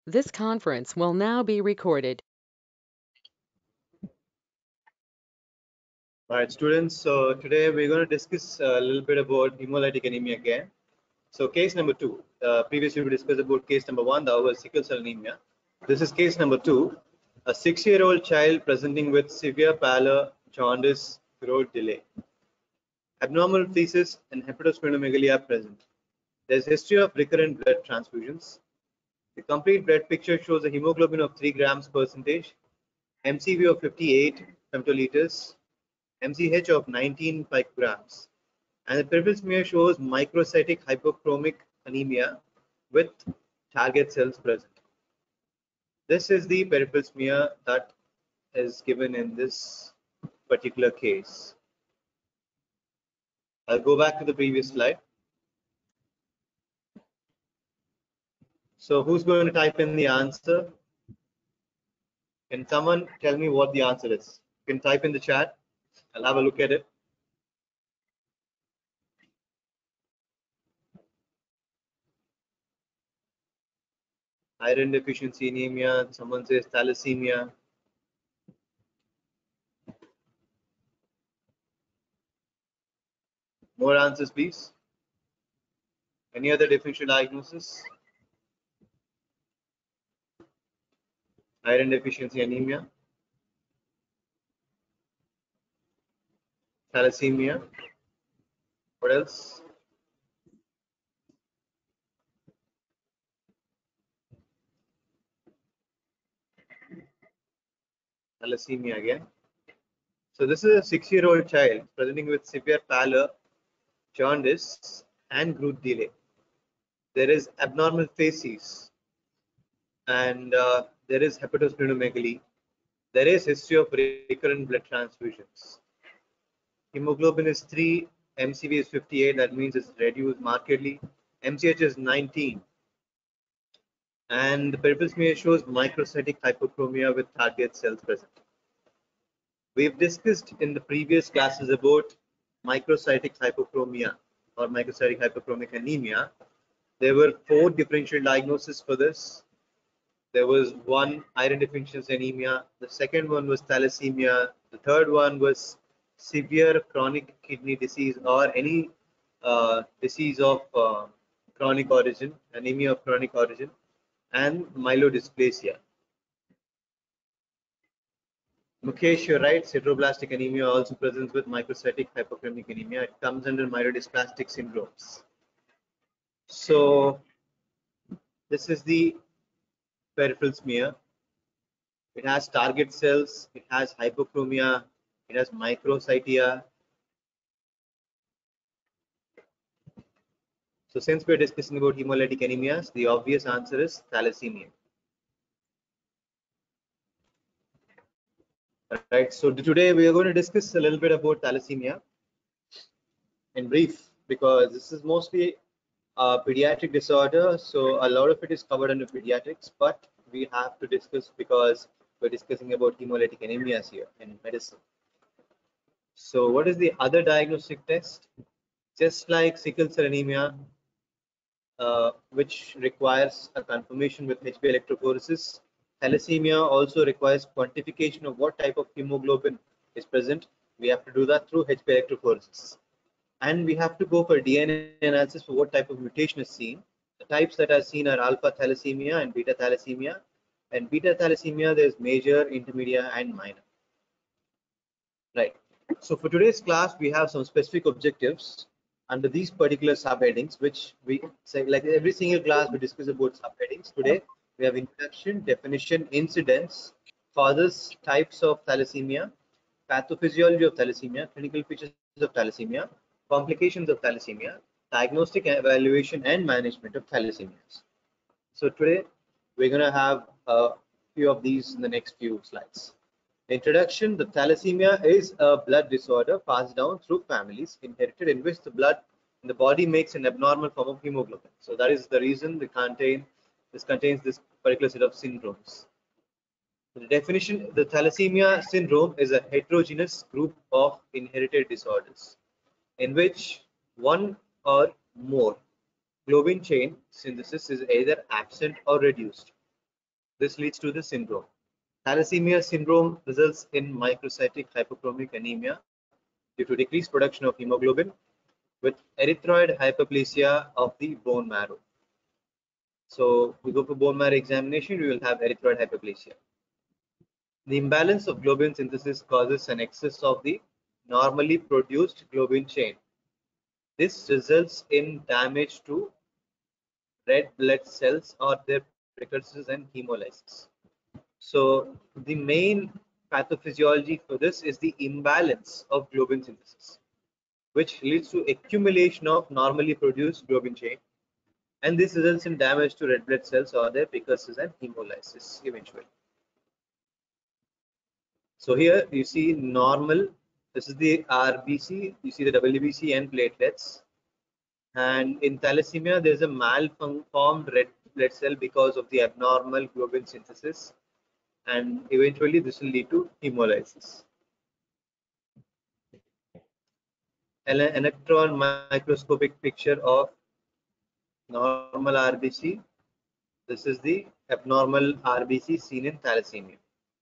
This conference will now be recorded. All right, students. So today we're going to discuss a little bit about hemolytic anemia again. So case number 2. Previously we discussed about case number 1, that was sickle cell anemia. This is case number 2. A 6-year-old child presenting with severe pallor, jaundice, growth delay. Abnormal feces and hepatosplenomegaly are present. There's history of recurrent blood transfusions. The complete blood picture shows a hemoglobin of 3 grams percentage, MCV of 58 femtoliters, MCH of 19 picograms, and the peripheral smear shows microcytic hypochromic anemia with target cells present. This is the peripheral smear that is given in this particular case. I'll go back to the previous slide. So who's going to type in the answer? Can someone tell me what the answer is? You can type in the chat. I'll have a look at it. Iron deficiency anemia. Someone says thalassemia. More answers, please. Any other differential diagnosis? Iron deficiency anemia. Thalassemia. What else? Thalassemia again. So this is a 6-year-old child presenting with severe pallor, jaundice, and growth delay. There is abnormal facies, and there is hepatosplenomegaly. There is history of recurrent blood transfusions. Hemoglobin is 3, MCV is 58. That means it's reduced markedly. MCH is 19. And the peripheral smear shows microcytic hypochromia with target cells present. We've discussed in the previous classes about microcytic hypochromia or microcytic hypochromic anemia. There were 4 differential diagnoses for this. There was one, iron deficiency anemia. The second one was thalassemia. The third one was severe chronic kidney disease or any disease of chronic origin, anemia of chronic origin, and myelodysplasia. Mukesh, you're right. Sideroblastic anemia also presents with microcytic hypochromic anemia. It comes under myelodysplastic syndromes. So this is the peripheral smear. It has target cells. It has hypochromia. It has microcytia. So since we're discussing about hemolytic anemias, the obvious answer is thalassemia. Right. So today we are going to discuss a little bit about thalassemia in brief, because this is mostly a pediatric disorder, so a lot of it is covered under pediatrics, but we have to discuss because we're discussing about hemolytic anemias here in medicine. So what is the other diagnostic test? Just like sickle cell anemia, which requires a confirmation with HB electrophoresis, thalassemia also requires quantification of what type of hemoglobin is present. We have to do that through HB electrophoresis. And we have to go for DNA analysis for what type of mutation is seen. The types that are seen are alpha thalassemia and beta thalassemia. And beta thalassemia, there's major, intermediate, and minor. Right. So for today's class, we have some specific objectives under these particular subheadings, which we say, like every single class, we discuss about subheadings. Today, we have introduction, definition, incidence, causes, types of thalassemia, pathophysiology of thalassemia, clinical features of thalassemia, complications of thalassemia, diagnostic evaluation and management of thalassemias. So today, we're going to have a few of these in the next few slides. Introduction: the thalassemia is a blood disorder passed down through families, inherited, in which the blood in the body makes an abnormal form of hemoglobin. So that is the reason this contains this particular set of syndromes. The definition: the thalassemia syndrome is a heterogeneous group of inherited disorders in which one or more globin chain synthesis is either absent or reduced. This leads to the syndrome. Thalassemia syndrome results in microcytic hypochromic anemia due to decreased production of hemoglobin with erythroid hyperplasia of the bone marrow. So we go for bone marrow examination, we will have erythroid hyperplasia. The imbalance of globin synthesis causes an excess of the normally produced globin chain. This results in damage to red blood cells or their precursors and hemolysis. So the main pathophysiology for this is the imbalance of globin synthesis, which leads to accumulation of normally produced globin chain, and this results in damage to red blood cells or their precursors and hemolysis eventually. So here you see normal, this is the RBC, you see the WBC and platelets. And in thalassemia, there is a malformed red blood cell because of the abnormal globin synthesis, and eventually this will lead to hemolysis. An electron microscopic picture of normal RBC. This is the abnormal RBC seen in thalassemia.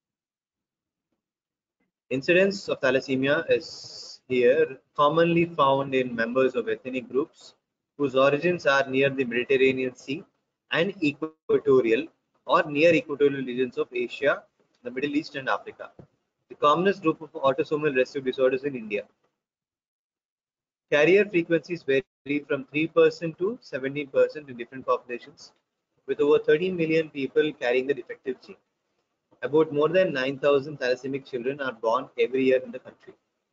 Incidence of thalassemia is here commonly found in members of ethnic groups whose origins are near the Mediterranean Sea and equatorial or near equatorial regions of Asia, the Middle East and Africa. The commonest group of autosomal recessive disorders in India. Carrier frequencies vary from 3% to 17% in different populations, with over 13 million people carrying the defective gene. About more than 9,000 thalassaemic children are born every year in the country.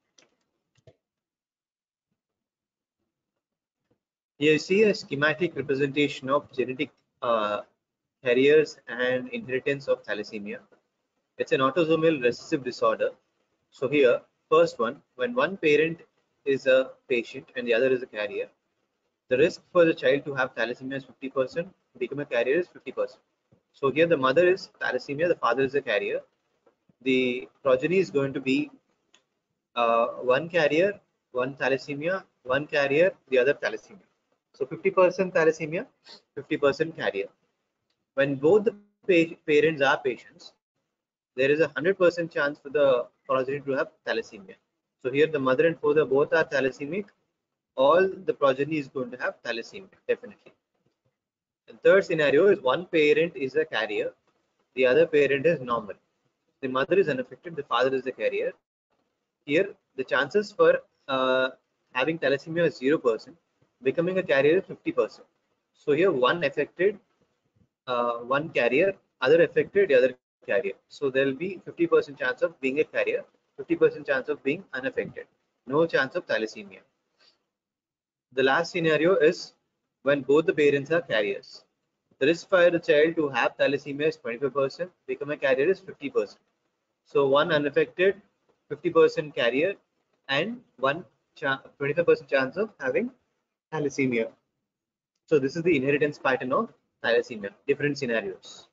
Here you see a schematic representation of genetic carriers and inheritance of thalassemia. It's an autosomal recessive disorder. So here, first one, when one parent is a patient and the other is a carrier, the risk for the child to have thalassemia is 50%, become a carrier is 50%. So here the mother is thalassemia, the father is a carrier. The progeny is going to be one carrier, one thalassemia, one carrier, the other thalassemia. So 50% thalassemia, 50% carrier. When both the parents are patients, there is a 100% chance for the progeny to have thalassemia. So here the mother and father both are thalassemic, all the progeny is going to have thalassemia, definitely. The third scenario is one parent is a carrier, the other parent is normal. The mother is unaffected, the father is the carrier. Here, the chances for having thalassemia is 0%, becoming a carrier is 50%. So here, one affected, one carrier, other affected, the other carrier. So there will be 50% chance of being a carrier, 50% chance of being unaffected. No chance of thalassemia. The last scenario is when both the parents are carriers. The risk for the child to have thalassemia is 25%, become a carrier is 50%. So one unaffected, 50% carrier, and 25% chance of having thalassemia. So this is the inheritance pattern of thalassemia, different scenarios.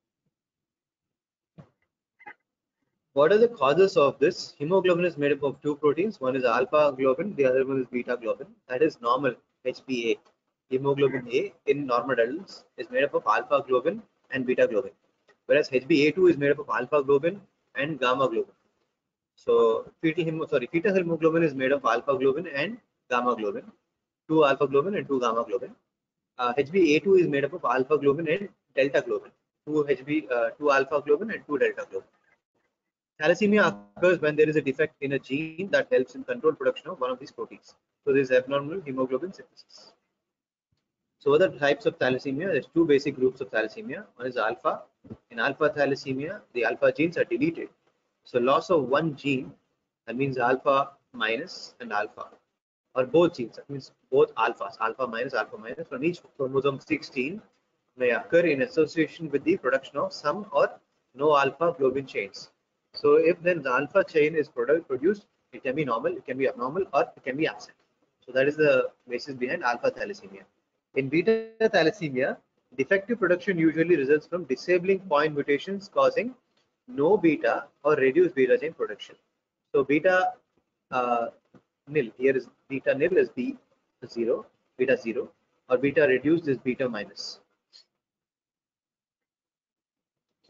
What are the causes of this? Hemoglobin is made up of two proteins. One is alpha globin, the other one is beta globin. That is normal HbA. Hemoglobin A in normal adults is made up of alpha globin and beta globin, whereas HbA2 is made up of alpha globin and gamma globin. So fetal hemoglobin is made of alpha globin and gamma globin, two alpha globin and two gamma globin. HbA2 is made up of alpha globin and delta globin, two alpha globin and two delta globin. Thalassemia occurs when there is a defect in a gene that helps in control production of one of these proteins. So there is abnormal hemoglobin synthesis. So what are the types of thalassemia? There's two basic groups of thalassemia. One is alpha. In alpha thalassemia, the alpha genes are deleted. So loss of one gene, that means alpha minus and alpha, or both genes, that means both alphas, alpha minus from each chromosome 16 may occur in association with the production of some or no alpha globin chains. So if then the alpha chain is produced, it can be normal, it can be abnormal, or it can be absent. So that is the basis behind alpha thalassemia. In beta thalassemia, defective production usually results from disabling point mutations causing no beta or reduced beta chain production. So beta nil, here is beta nil is B 0, beta 0, or beta reduced is beta minus.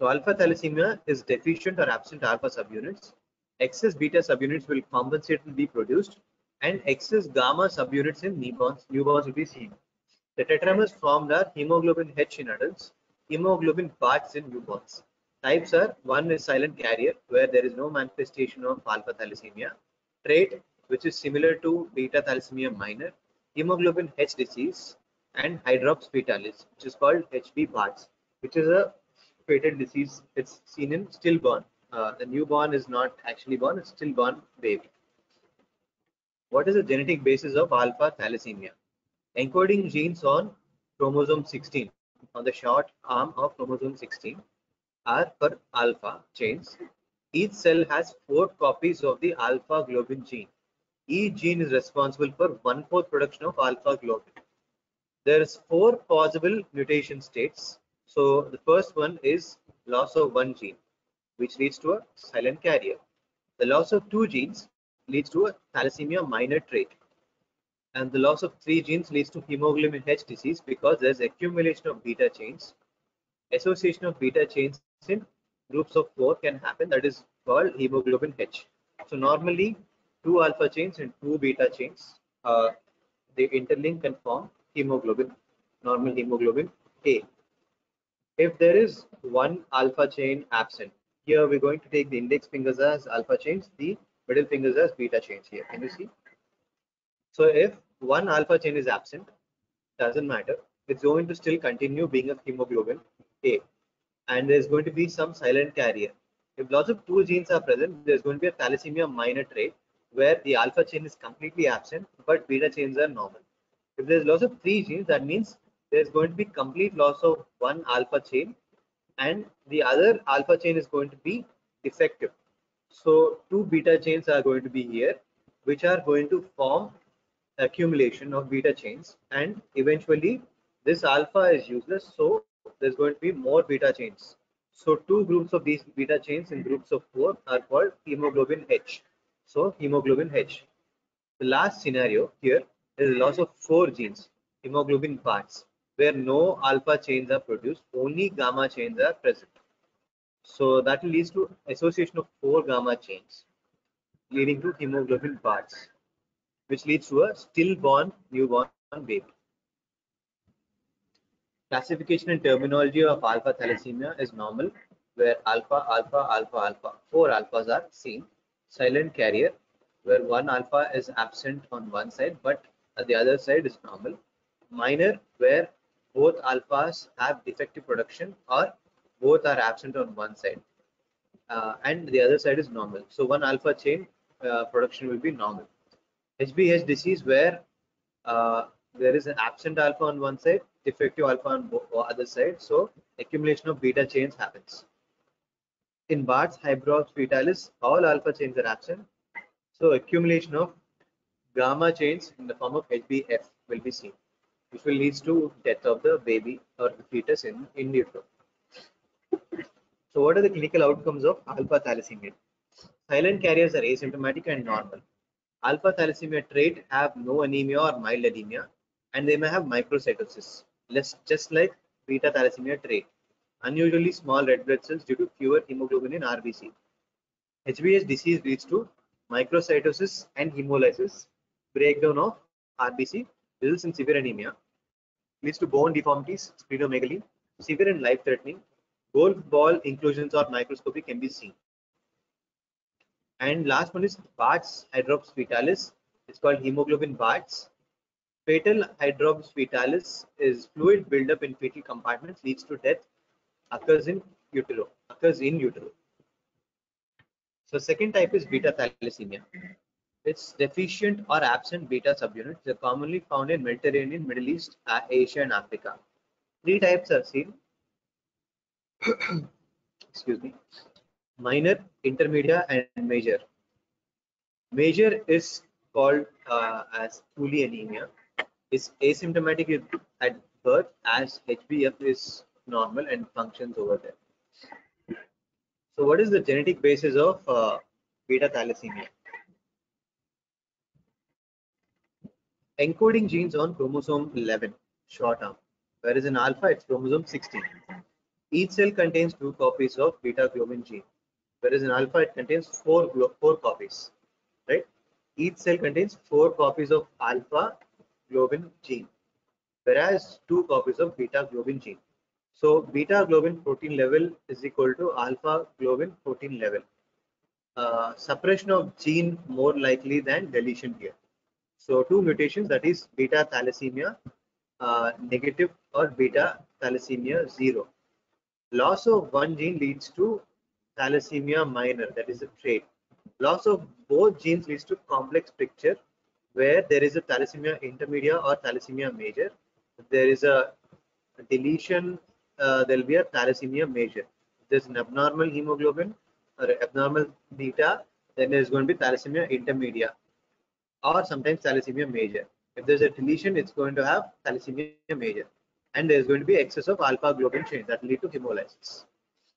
So alpha thalassemia is deficient or absent alpha subunits. Excess beta subunits will compensate and be produced, and excess gamma subunits in newborns will be seen. The tetramers formed are hemoglobin H in adults, hemoglobin parts in newborns. Types are: one is silent carrier, where there is no manifestation of alpha thalassemia; trait, which is similar to beta thalassemia minor; hemoglobin H disease; and hydrops fetalis, which is called HB parts, which is a fatal disease. It's seen in stillborn. The newborn is not actually born; it's stillborn baby. What is the genetic basis of alpha thalassemia? Encoding genes on chromosome 16 on the short arm of chromosome 16 are for alpha chains. Each cell has 4 copies of the alpha globin gene. Each gene is responsible for 1/4 production of alpha globin. There is 4 possible mutation states. So the first one is loss of one gene, which leads to a silent carrier. The loss of 2 genes leads to a thalassemia minor trait. And the loss of 3 genes leads to hemoglobin H disease because there's accumulation of beta chains. Association of beta chains in groups of 4 can happen, that is called hemoglobin H. So normally 2 alpha chains and 2 beta chains, they interlink and form hemoglobin, normal hemoglobin A. If there is one alpha chain absent, here we're going to take the index fingers as alpha chains, the middle fingers as beta chains here. Can you see? So if one alpha chain is absent, doesn't matter. It's going to still continue being a hemoglobin A, and there's going to be some silent carrier. If lots of 2 genes are present, there's going to be a thalassemia minor trait where the alpha chain is completely absent, but beta chains are normal. If there's loss of 3 genes, that means there's going to be complete loss of one alpha chain, and the other alpha chain is going to be defective. So 2 beta chains are going to be here, which are going to form accumulation of beta chains, and eventually this alpha is useless, so there's going to be more beta chains. So 2 groups of these beta chains in groups of 4 are called hemoglobin H. So hemoglobin H. The last scenario here is loss of 4 genes, hemoglobin parts, where no alpha chains are produced, only gamma chains are present. So that leads to association of 4 gamma chains, leading to hemoglobin parts, which leads to a stillborn newborn baby. Classification and terminology of alpha thalassemia is normal, where alpha, alpha, alpha, alpha, 4 alphas are seen. Silent carrier, where one alpha is absent on one side, but at the other side is normal. Minor, where both alphas have defective production or both are absent on one side, and the other side is normal. So one alpha chain production will be normal. HBH disease, where there is an absent alpha on one side, defective alpha on other side, so accumulation of beta chains happens. In Bart's Hydrops fetalis, all alpha chains are absent, so accumulation of gamma chains in the form of HbF will be seen, which will lead to death of the baby or the fetus in utero. So what are the clinical outcomes of alpha thalassemia? Silent carriers are asymptomatic and normal. Alpha thalassemia trait have no anemia or mild anemia, and they may have microcytosis, just like beta thalassemia trait. Unusually small red blood cells due to fewer hemoglobin in RBC. HbH disease leads to microcytosis and hemolysis, breakdown of RBC, results in severe anemia, leads to bone deformities, splenomegaly, severe and life-threatening. Golf ball inclusions or microscopy can be seen. And last one is Bart's Hydrops fetalis. It's called hemoglobin Bart's. Fatal Hydrops fetalis is fluid buildup in fetal compartments, leads to death, occurs in utero. So second type is beta thalassemia. It's deficient or absent beta subunits. They're commonly found in Mediterranean, Middle East, Asia, and Africa. 3 types are seen. Excuse me. Minor, intermediate, and major. Major is called as Thule anemia. Is asymptomatic at birth, as HbF is normal and functions over there. So what is the genetic basis of beta thalassemia? Encoding genes on chromosome 11, short arm, whereas in alpha it's chromosome 16. Each cell contains 2 copies of beta globin gene, whereas in alpha it contains 4 copies, right? Each cell contains 4 copies of alpha globin gene, whereas 2 copies of beta globin gene. So beta globin protein level is equal to alpha globin protein level. Suppression of gene more likely than deletion here. So two mutations, that is beta thalassemia negative or beta thalassemia 0. Loss of one gene leads to thalassemia minor, that is a trait. Loss of both genes leads to complex picture where there is a thalassemia intermedia or thalassemia major. If there is a deletion, there will be a thalassemia major. If there's an abnormal hemoglobin or abnormal beta, then there is going to be thalassemia intermedia or sometimes thalassemia major. If there's a deletion, it's going to have thalassemia major. And there's going to be excess of alpha globin chain that will lead to hemolysis.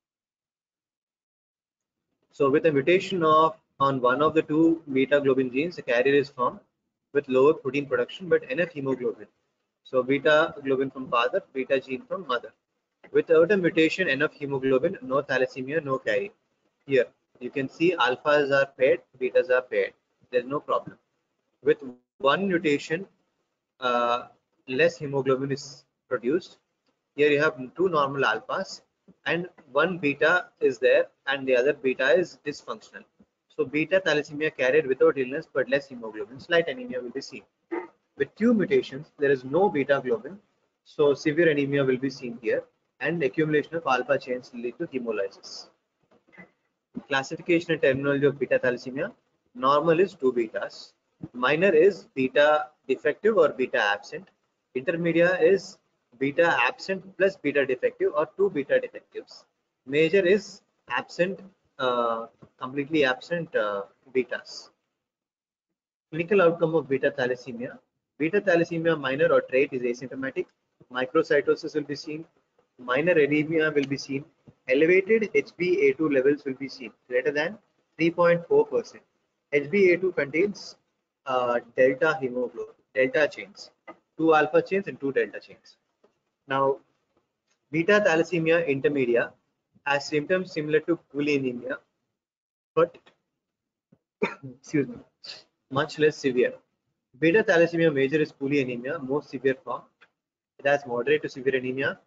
So with a mutation on one of the 2 beta globin genes, the carrier is formed with lower protein production but enough hemoglobin. So beta globin from father, beta gene from mother. Without a mutation, enough hemoglobin, no thalassemia, no carrier. Here you can see alphas are paired, betas are paired. There's no problem. With one mutation, uh, less hemoglobin is produced. Here you have 2 normal alphas and one beta is there and the other beta is dysfunctional. So beta thalassemia carried without illness but less hemoglobin, slight anemia will be seen. With 2 mutations, there is no beta globin, so severe anemia will be seen here and accumulation of alpha chains will lead to hemolysis. Classification and terminology of beta thalassemia. Normal is 2 betas. Minor is beta defective or beta absent. Intermediate is beta absent plus beta defective or 2 beta defectives. Major is absent, completely absent betas. Clinical outcome of beta thalassemia. Beta thalassemia minor or trait is asymptomatic. Microcytosis will be seen. Minor anemia will be seen. Elevated HbA2 levels will be seen greater than 3.4%. HbA2 contains delta hemoglobin, delta chains, 2 alpha chains and 2 delta chains. Now, beta thalassemia intermedia has symptoms similar to polyemia, but excuse me, much less severe. Beta thalassemia major is polyanemia, most severe form. It has moderate to severe anemia,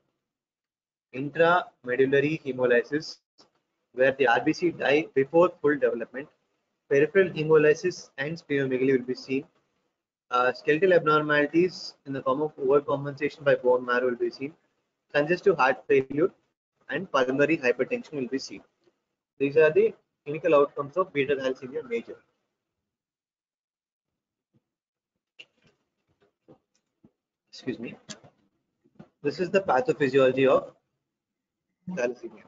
intramedullary hemolysis, where the RBC die before full development. Peripheral hemolysis and splenomegaly will be seen. Skeletal abnormalities in the form of overcompensation by bone marrow will be seen. Congestive heart failure and pulmonary hypertension will be seen. These are the clinical outcomes of beta thalassemia major. Excuse me. This is the pathophysiology of thalassemia.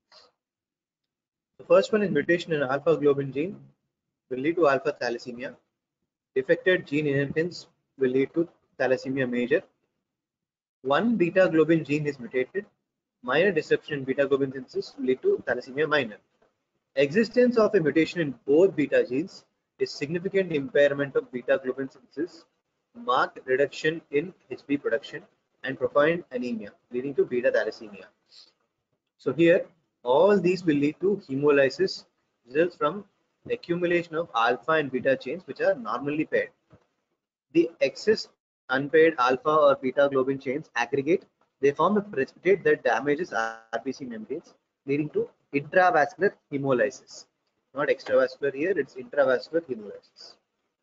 The first one is mutation in alpha globin gene will lead to alpha thalassemia. Defected gene inheritance will lead to thalassemia major. One beta globin gene is mutated. Minor disruption in beta globin synthesis will lead to thalassemia minor. Existence of a mutation in both beta genes is significant impairment of beta globin synthesis, marked reduction in Hb production, and profound anemia, leading to beta thalassemia. So here, all these will lead to hemolysis, results from the accumulation of alpha and beta chains, which are normally paired. The excess unpaired alpha or beta globin chains aggregate. They form a precipitate that damages RBC membranes, leading to intravascular hemolysis. Not extravascular here, it's intravascular hemolysis.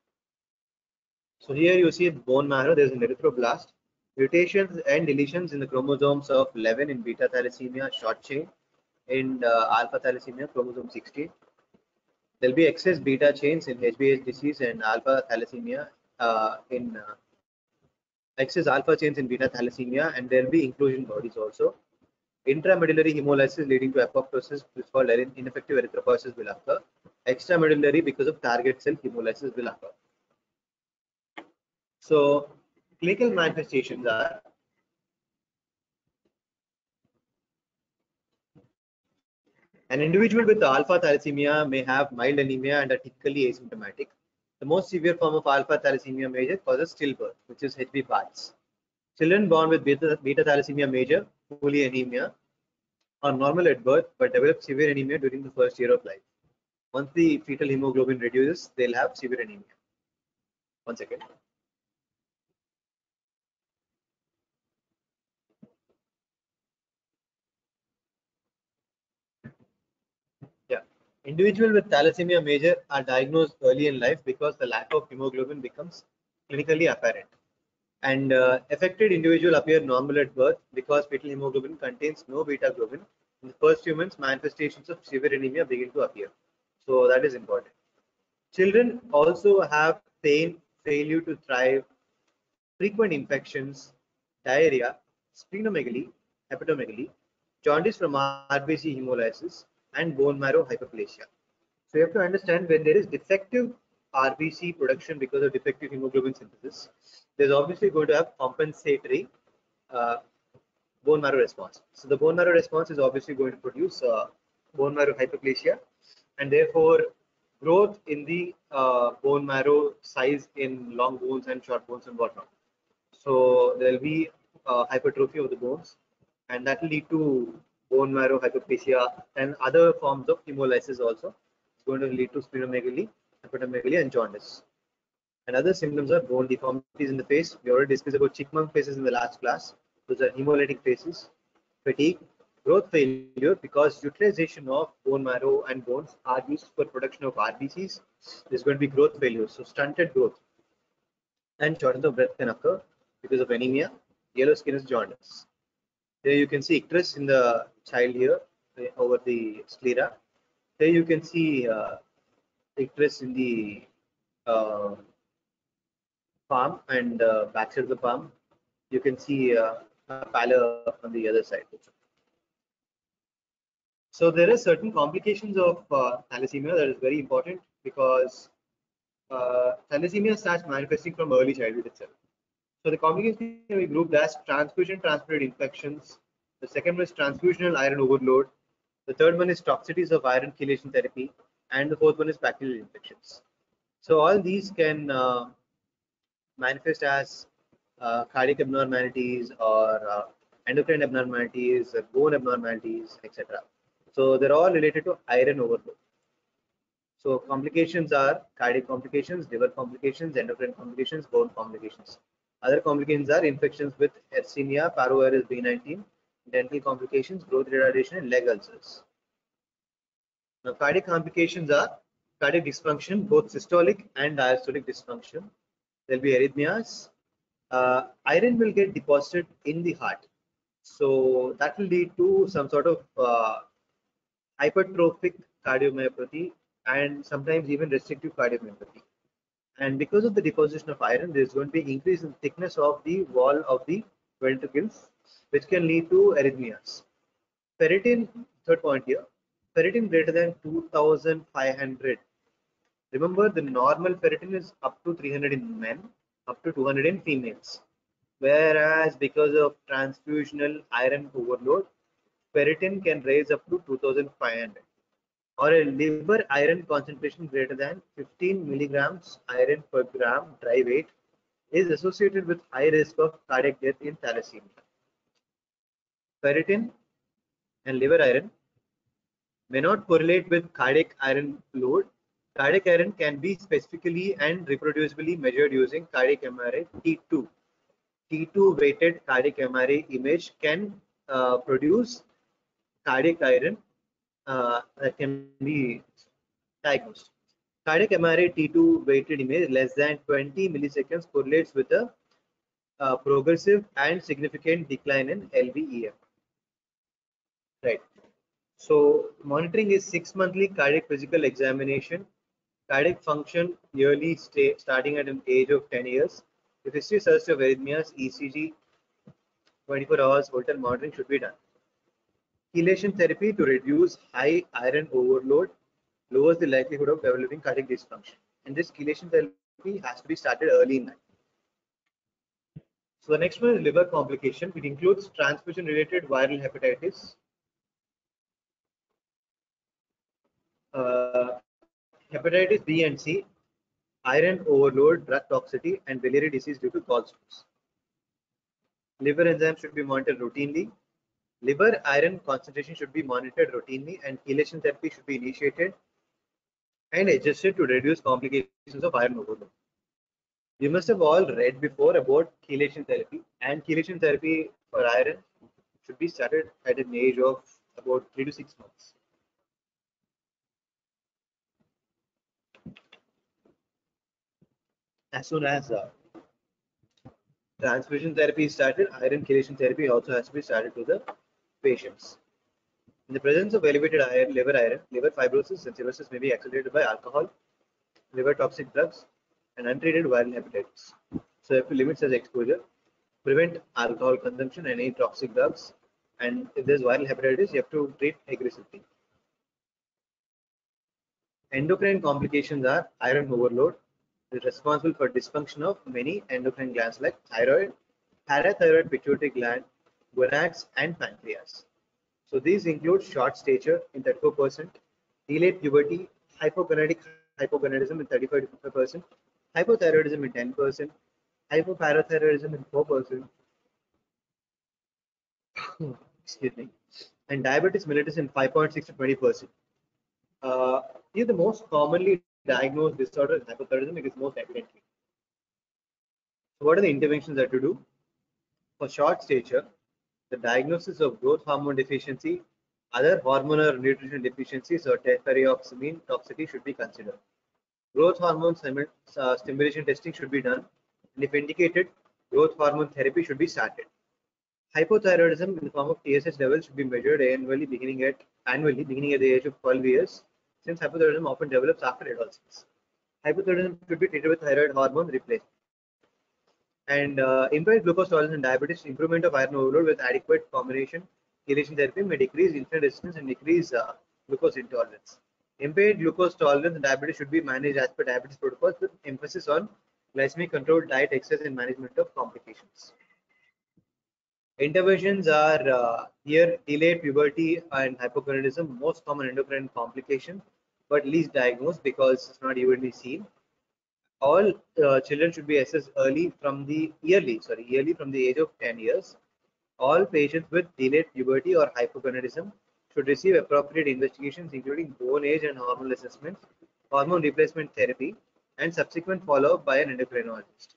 So here you see bone marrow, there's an erythroblast. Mutations and deletions in the chromosomes of 11 in beta thalassemia short chain, in alpha thalassemia chromosome 16. There'll be excess beta chains in HbS disease and alpha thalassemia in excess alpha chains in beta thalassemia, and there will be inclusion bodies also. Intramedullary hemolysis leading to apoptosis, which is called ineffective erythropoiesis, will occur. Extramedullary, because of target cell hemolysis, will occur. So clinical manifestations are an individual with alpha thalassemia may have mild anemia and are typically asymptomatic. The most severe form of alpha thalassemia major causes stillbirth, which is HB PATS. Children born with beta thalassemia major, polyanemia, are normal at birth but develop severe anemia during the first year of life. Once the fetal hemoglobin reduces, they'll have severe anemia. One second. Yeah. Individuals with thalassemia major are diagnosed early in life because the lack of hemoglobin becomes clinically apparent. And affected individuals appear normal at birth because fetal hemoglobin contains no beta globin. In the first few months, manifestations of severe anemia begin to appear. So that is important. Children also have pain, failure to thrive, frequent infections, diarrhea, splenomegaly, hepatomegaly, jaundice from RBC hemolysis, and bone marrow hyperplasia. So you have to understand when there is defective RBC production because of defective hemoglobin synthesis, there's obviously going to have compensatory uh, bone marrow response. So the bone marrow response is obviously going to produce bone marrow hyperplasia, and therefore growth in the bone marrow size in long bones and short bones and whatnot. So there will be hypertrophy of the bones, and that will lead to bone marrow hyperplasia and other forms of hemolysis also. It's going to lead to splenomegaly, hepatomegaly, and jaundice. And other symptoms are bone deformities in the face. We already discussed about chipmunk faces in the last class. Those are hemolytic faces, fatigue, growth failure because utilization of bone marrow and bones are used for production of RBCs. There's going to be growth failure, so stunted growth, and shortness of breath can occur because of anemia. Yellow skin is jaundice. There you can see icterus in the child here over the sclera. There you can see icterus in the uh, palm and backside of the palm. You can see a pallor on the other side. So there are certain complications of thalassemia that is very important because thalassemia starts manifesting from early childhood itself. So the complications can be grouped as transfusion-transported infections. The second one is transfusional iron overload. The third one is toxicities of iron chelation therapy, and the fourth one is bacterial infections. So all these can manifest as cardiac abnormalities or endocrine abnormalities, bone abnormalities, etc. So they're all related to iron overload. So complications are cardiac complications, liver complications, endocrine complications, bone complications. Other complications are infections with Yersinia parvovirus B19, dental complications, growth retardation, and leg ulcers. Now, cardiac complications are cardiac dysfunction, both systolic and diastolic dysfunction. There will be arrhythmias. Iron will get deposited in the heart. So that will lead to some sort of hypertrophic cardiomyopathy and sometimes even restrictive cardiomyopathy. And because of the deposition of iron, there is going to be increase in thickness of the wall of the ventricles, which can lead to arrhythmias. Ferritin, third point here, ferritin greater than 2500. Remember, the normal ferritin is up to 300 in men, up to 200 in females. Whereas because of transfusional iron overload, ferritin can raise up to 2500. Or a liver iron concentration greater than 15 milligrams iron per gram dry weight is associated with high risk of cardiac death in thalassemia. Ferritin and liver iron may not correlate with cardiac iron load. Cardiac iron can be specifically and reproducibly measured using cardiac MRI T2. T2 weighted cardiac MRI image can produce cardiac iron that can be diagnosed. Cardiac MRI T2 weighted image less than 20 milliseconds correlates with a progressive and significant decline in LVEF. Right. So monitoring is 6 monthly cardiac physical examination, cardiac function yearly starting at an age of 10 years. If history suggests of arrhythmias, ECG 24 hours Holter monitoring should be done. Chelation therapy to reduce high iron overload lowers the likelihood of developing cardiac dysfunction. And this chelation therapy has to be started early in life. So the next one is liver complication. It includes transfusion-related viral hepatitis, hepatitis B and C, iron overload, drug toxicity, and biliary disease due to gallstones. Liver enzymes should be monitored routinely. Liver iron concentration should be monitored routinely, and chelation therapy should be initiated and adjusted to reduce complications of iron overload. You must have all read before about chelation therapy, and chelation therapy for iron should be started at an age of about 3 to 6 months. As soon as transfusion therapy is started, iron chelation therapy also has to be started to the patients. In the presence of elevated iron, liver fibrosis and cirrhosis may be accelerated by alcohol, liver toxic drugs, and untreated viral hepatitis. So, you have to limit such exposure, prevent alcohol consumption and any toxic drugs, and if there's viral hepatitis, you have to treat aggressively. Endocrine complications are iron overload, is responsible for dysfunction of many endocrine glands like thyroid, parathyroid pituitary gland, gonads, and pancreas. So these include short stature in 34%, delayed puberty, hypogonadic hypogonadism in 35 to 55%, hypothyroidism in 10%, hypoparathyroidism in 4%, excuse me, and diabetes mellitus in 5.6 to 20%. Here the most commonly diagnosed disorder is hypothyroidism because most evidently. So what are the interventions that you do? For short stature, the diagnosis of growth hormone deficiency, other hormonal or nutrition deficiencies or tertiary toxicity should be considered. Growth hormone stimulation testing should be done, and if indicated, growth hormone therapy should be started. Hypothyroidism in the form of TSH levels should be measured annually beginning at the age of 12 years, since hypothyroidism often develops after adolescence. Hypothyroidism should be treated with thyroid hormone replacement. And impaired glucose tolerance and diabetes, improvement of iron overload with adequate combination chelation therapy may decrease insulin resistance and decrease glucose intolerance. Impaired glucose tolerance and diabetes should be managed as per diabetes protocols with emphasis on glycemic controlled diet, exercise, and management of complications. Interventions are here delayed puberty and hypogonadism, most common endocrine complication, but least diagnosed because it's not evenly seen. All children should be assessed yearly from the age of 10 years. All patients with delayed puberty or hypogonadism should receive appropriate investigations including bone age and hormonal assessments, hormone replacement therapy, and subsequent follow-up by an endocrinologist.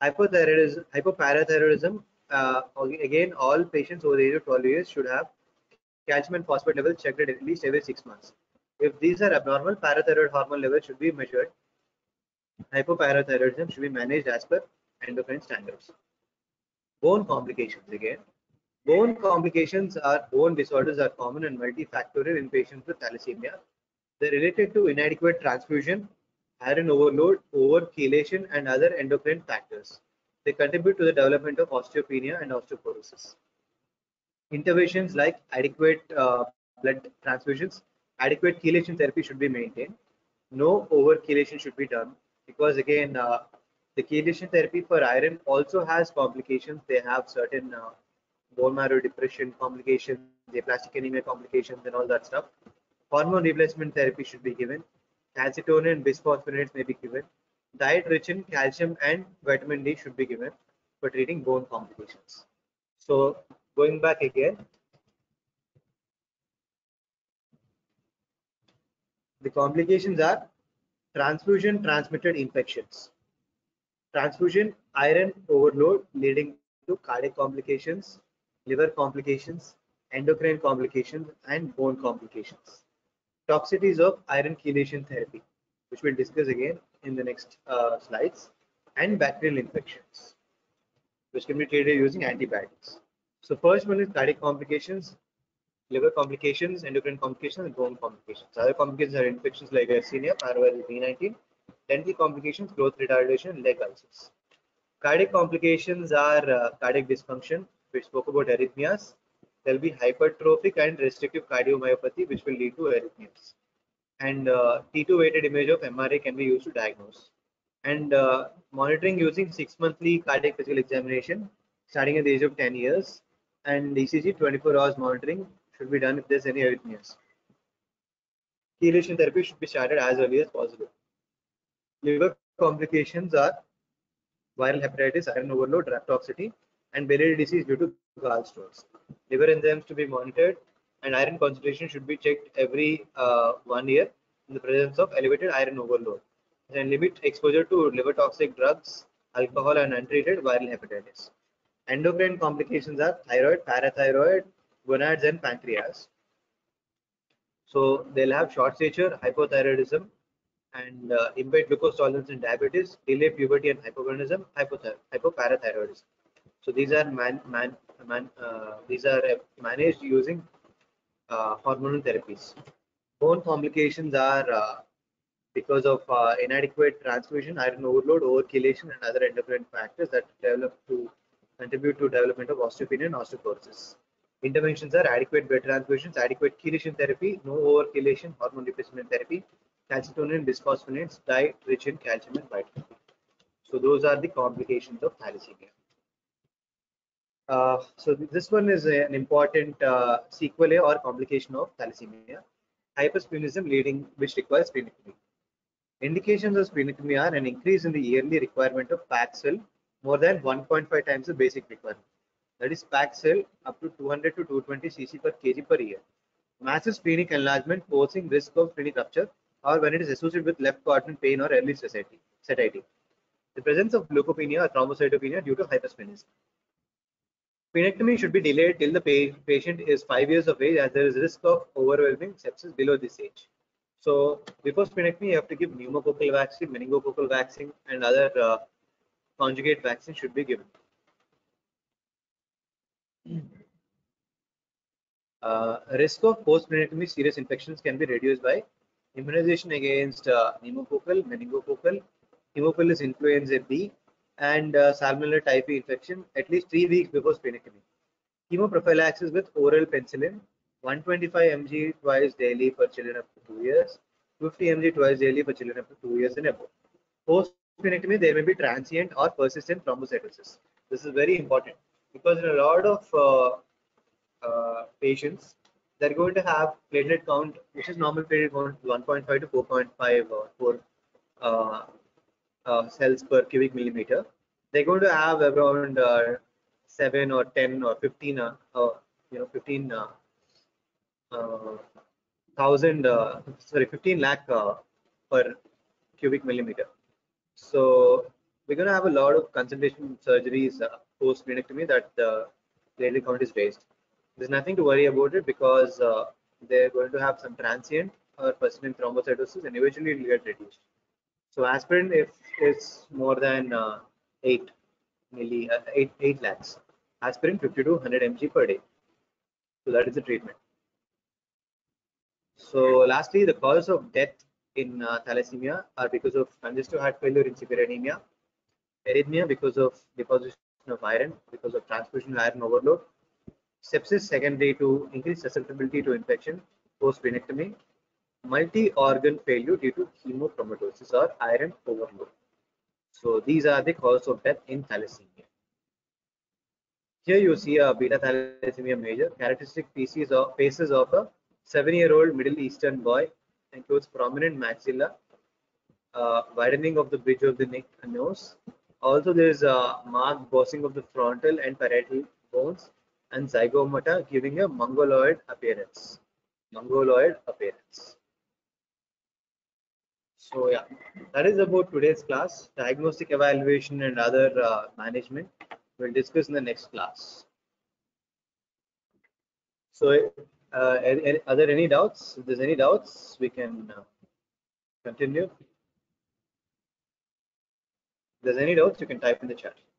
Hypoparathyroidism, again, all patients over the age of 12 years should have calcium and phosphate levels checked at least every 6 months. If these are abnormal, parathyroid hormone levels should be measured. Hypoparathyroidism should be managed as per endocrine standards. Bone complications again. Bone complications are bone disorders are common and multifactorial in patients with thalassemia. They're related to inadequate transfusion, iron overload, overchelation, and other endocrine factors. They contribute to the development of osteopenia and osteoporosis. Interventions like adequate blood transfusions, adequate chelation therapy should be maintained. No overchelation should be done because again, the chelation therapy for iron also has complications. They have certain bone marrow depression complications, aplastic anemia complications, and all that stuff. Hormone replacement therapy should be given. Calcitonin and bisphosphonates may be given. Diet rich in calcium and vitamin D should be given for treating bone complications. So going back again, the complications are transfusion transmitted infections, transfusion iron overload leading to cardiac complications, liver complications, endocrine complications, and bone complications. Toxicities of iron chelation therapy, which we'll discuss again in the next slides, and bacterial infections, which can be treated using antibiotics. So first one is cardiac complications, liver complications, endocrine complications, and bone complications. Other complications are infections like Yersinia, parvovirus B19, dental complications, growth retardation, leg ulcers. Cardiac complications are cardiac dysfunction, we spoke about arrhythmias. There will be hypertrophic and restrictive cardiomyopathy, which will lead to arrhythmias. And T2 weighted image of MRA can be used to diagnose. And monitoring using 6-monthly cardiac physical examination starting at the age of 10 years, and ECG 24 hours monitoring should be done if there's any arrhythmias. Chelation therapy should be started as early as possible. Liver complications are viral hepatitis, iron overload, drug toxicity, and biliary disease due to gallstones. liver enzymes to be monitored, and iron concentration should be checked every 1 year in the presence of elevated iron overload. And limit exposure to liver toxic drugs, alcohol, and untreated viral hepatitis. Endocrine complications are thyroid, parathyroid, gonads, and pancreas. So they'll have short stature, hypothyroidism, and impaired glucose tolerance in diabetes, delayed puberty and hypogonadism, hypoparathyroidism. So these are managed using hormonal therapies. Bone complications are because of inadequate transmission, iron overload, overchelation, and other endocrine factors that develop to contribute to development of osteopenia and osteoporosis. Interventions are adequate blood transfusions, adequate chelation therapy, no overchelation, hormone replacement therapy, calcitonin, bisphosphonates, diet rich in calcium and vitamin D. So those are the complications of thalassemia. So this one is an important sequelae or complication of thalassemia, hypersplenism leading which requires splenectomy. Indications of splenectomy are an increase in the yearly requirement of Paxil more than 1.5 times the basic requirement. That is Paxil up to 200 to 220 cc per kg per year. Massive splenic enlargement posing risk of splenic rupture or when it is associated with left quadrant pain or early satiety. The presence of leukopenia or thrombocytopenia due to hypersplenism. Splenectomy should be delayed till the patient is 5 years of age as there is risk of overwhelming sepsis below this age. So before splenectomy, you have to give pneumococcal vaccine, meningococcal vaccine, and other conjugate vaccine should be given. Risk of post-splenectomy serious infections can be reduced by immunization against pneumococcal, meningococcal, Haemophilus influenzae B, and Salmonella typhi infection at least 3 weeks before splenectomy. Chemoprophylaxis with oral penicillin, 125 mg twice daily for children up to 2 years, 50 mg twice daily for children up to 2 years and above. Post splenectomy, there may be transient or persistent thrombocytosis. This is very important because in a lot of patients, they're going to have platelet count, which is normal platelet count 1.5 to 4.5 or 4 uh, cells per cubic millimeter. They're going to have around 7 or 10 or 15, 15 thousand, sorry, 15 lakh per cubic millimeter. So we're going to have a lot of consultation surgeries post splenectomy that the platelet count is raised. There's nothing to worry about it because they're going to have some transient or persistent thrombocytosis and eventually it will get reduced. So aspirin, if it's more than 8 lakhs, aspirin 50 to 100 mg per day. So that is the treatment. So lastly, the causes of death in thalassemia are because of congestive heart failure in severe anemia, arrhythmia because of deposition of iron, because of transfusion iron overload, sepsis secondary to increased susceptibility to infection post splenectomy, multi-organ failure due to hemochromatosis or iron overload. So these are the causes of death in thalassemia. Here you see a beta thalassemia major. Characteristic faces of a 7-year-old Middle Eastern boy includes prominent maxilla, widening of the bridge of the neck and nose. Also, there is a marked bossing of the frontal and parietal bones and zygomata giving a mongoloid appearance. So yeah, that is about today's class. Diagnostic evaluation and other management we'll discuss in the next class. So are there any doubts? If there's any doubts, we can continue. If there's any doubts, you can type in the chat.